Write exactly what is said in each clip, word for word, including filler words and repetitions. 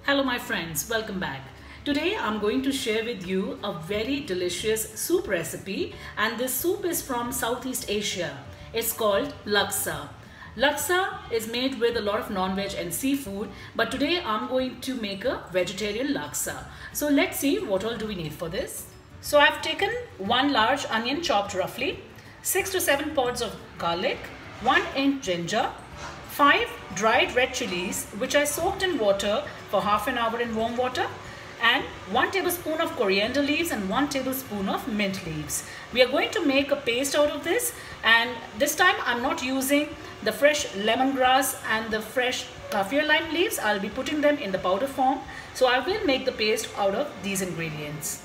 Hello my friends, welcome back. Today I'm going to share with you a very delicious soup recipe, and this soup is from Southeast Asia. It's called Laksa. Laksa is made with a lot of non-veg and seafood, but today I'm going to make a vegetarian laksa. So let's see what all do we need for this. So I've taken one large onion chopped roughly, six to seven pods of garlic, one inch ginger, five dried red chilies which I soaked in water for half an hour in warm water, and one tablespoon of coriander leaves and one tablespoon of mint leaves. We are going to make a paste out of this, and this time I'm not using the fresh lemongrass and the fresh Kafir lime leaves. I'll be putting them in the powder form. So I will make the paste out of these ingredients.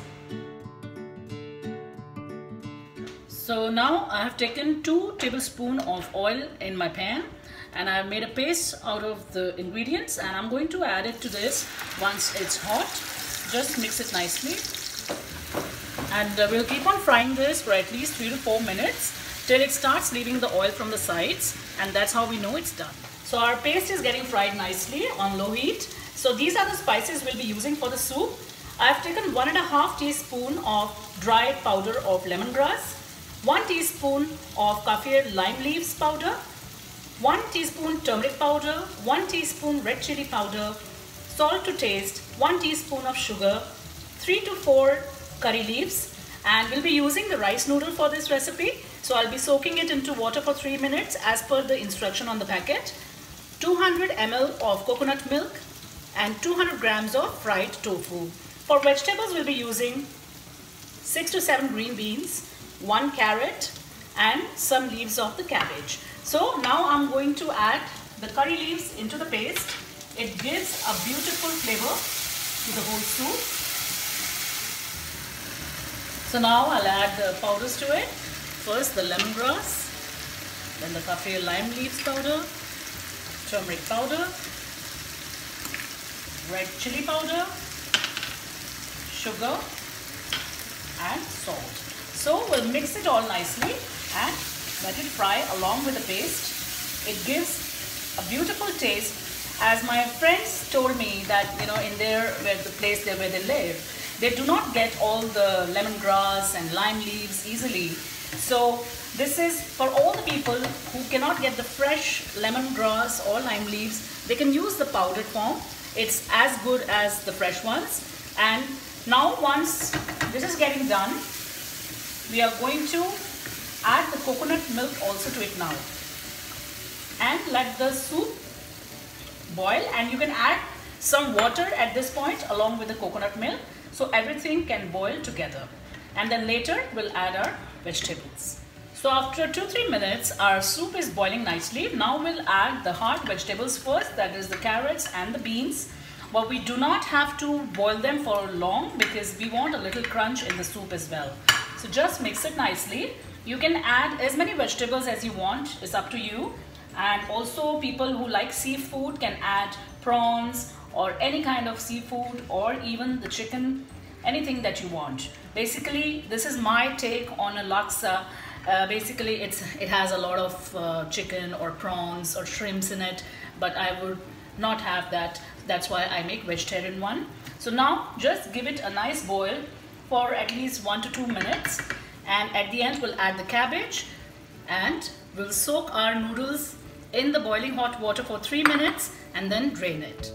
So now I have taken two tablespoons of oil in my pan, and I have made a paste out of the ingredients, and I'm going to add it to this once it's hot. Just mix it nicely, and uh, we'll keep on frying this for at least three to four minutes till it starts leaving the oil from the sides, and that's how we know it's done. So our paste is getting fried nicely on low heat. So these are the spices we'll be using for the soup. I've taken one and a half teaspoon of dried powder of lemongrass, one teaspoon of Kafir lime leaves powder, one teaspoon turmeric powder, one teaspoon red chili powder, salt to taste, one teaspoon of sugar, three to four curry leaves, and we'll be using the rice noodle for this recipe. So I'll be soaking it into water for three minutes as per the instruction on the packet, two hundred milliliters of coconut milk, and two hundred grams of fried tofu. For vegetables, we'll be using six to seven green beans, one carrot, and some leaves of the cabbage. So now I'm going to add the curry leaves into the paste. It gives a beautiful flavor to the whole soup. So now I'll add the powders to it. First the lemongrass, then the Kafir lime leaves powder, turmeric powder, red chili powder, sugar, and salt. So we'll mix it all nicely and let it fry along with the paste. It gives a beautiful taste. As my friends told me that, you know, in their where the place there where they live, they do not get all the lemongrass and lime leaves easily. So this is for all the people who cannot get the fresh lemongrass or lime leaves. They can use the powdered form. It's as good as the fresh ones. And now once this is getting done, we are going to add the coconut milk also to it now, and let the soup boil, and you can add some water at this point along with the coconut milk, so everything can boil together, and then later we'll add our vegetables. So after two to three minutes our soup is boiling nicely. Now we'll add the hard vegetables first, that is the carrots and the beans, but we do not have to boil them for long because we want a little crunch in the soup as well. So just mix it nicely. You can add as many vegetables as you want, it's up to you. And also people who like seafood can add prawns or any kind of seafood, or even the chicken, anything that you want. Basically, this is my take on a laksa. Uh, basically, it's it has a lot of uh, chicken or prawns or shrimps in it, but I would not have that. That's why I make vegetarian one. So now just give it a nice boil for at least one to two minutes. And at the end we'll add the cabbage, and we'll soak our noodles in the boiling hot water for three minutes and then drain it.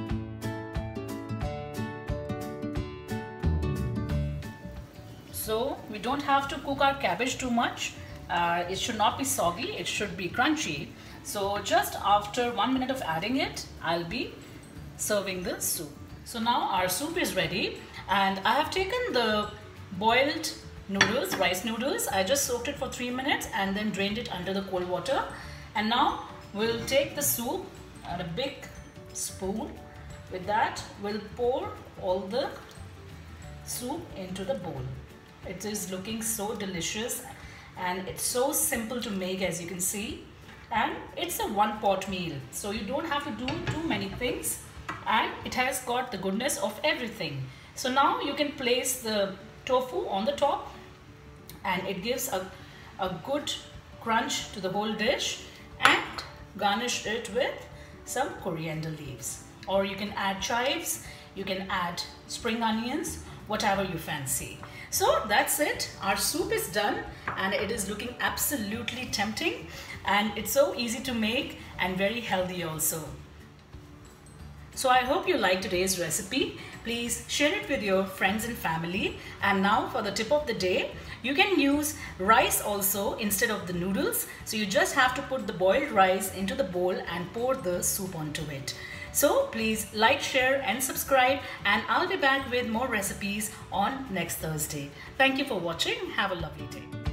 So we don't have to cook our cabbage too much. Uh, it should not be soggy, it should be crunchy. So just after one minute of adding it, I'll be serving the soup. So now our soup is ready, and I have taken the boiled noodles, rice noodles. I just soaked it for three minutes and then drained it under the cold water. And now we'll take the soup at a big spoon. With that, we'll pour all the soup into the bowl. It is looking so delicious, and it's so simple to make, as you can see. And it's a one pot meal, so you don't have to do too many things, and it has got the goodness of everything. So now you can place the tofu on the top, and it gives a, a good crunch to the whole dish, and garnish it with some coriander leaves. or you can add chives, you can add spring onions, whatever you fancy. So that's it. Our soup is done and it is looking absolutely tempting, and it's so easy to make and very healthy also. So I hope you liked today's recipe. Please share it with your friends and family. And now for the tip of the day, you can use rice also instead of the noodles. So you just have to put the boiled rice into the bowl and pour the soup onto it. So please like, share and subscribe, and I'll be back with more recipes on next Thursday. Thank you for watching. Have a lovely day.